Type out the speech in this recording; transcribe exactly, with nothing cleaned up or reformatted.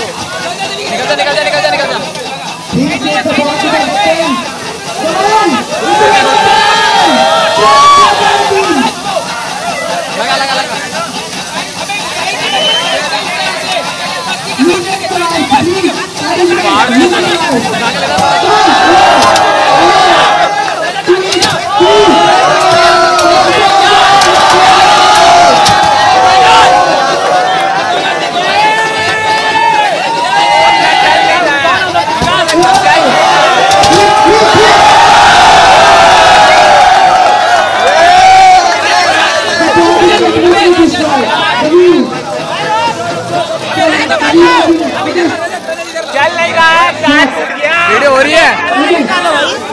निकल जा निकल जा निकल जा निकल जा लगा लगा लगा चल नहीं रहा है, वीडियो हो रही है।